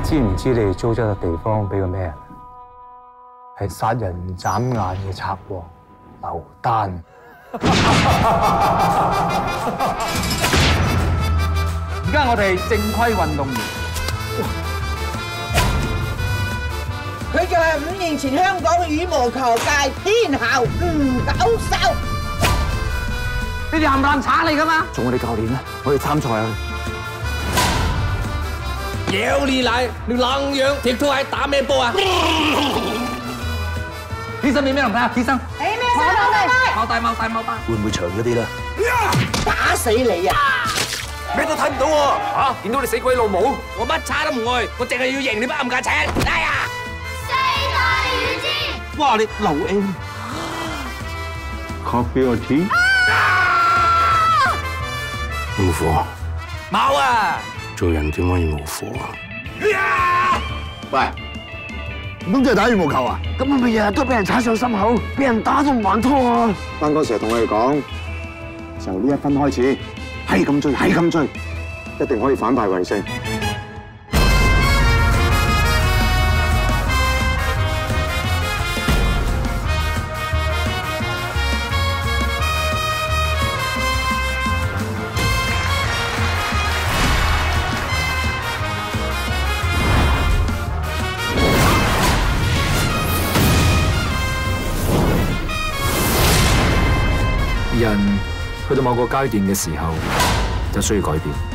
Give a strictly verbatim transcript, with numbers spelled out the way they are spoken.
知唔知你哋租咗個地方俾個咩人？係殺人眨眼嘅賊王劉丹。 而家我哋正規運動員， 佢就係五年前香港羽毛球界天后吳九秀。 你哋冚唪唥賊嚟㗎嘛？ 做我哋教練啦，我哋參賽啊！ 有你嚟，你兩樣踢拖鞋打咩波啊？ 醫生俾咩人睇啊？醫生， 你咩事啊？ 貓大貓大貓大， 會唔會長咗啲咧？ 打死你啊！ 咩都睇唔到喎！嚇，見到你死鬼老母，我乜叉都唔愛，我淨係要贏你班冚家鏟！哎呀！ 四大魚之， 哇！你流 M， Copy or tea？ 有冇火啊？ 冇啊！ 做人點可以冇火啊？ 喂，唔通真係打羽毛球啊？ 咁係咪日日都俾人踩上心口，俾人打都唔還拖啊？ 班哥成日同我哋講，由呢一分開始，係咁追，係咁追，一定可以反敗為勝。 人去到某個階段嘅時候，就需要改變。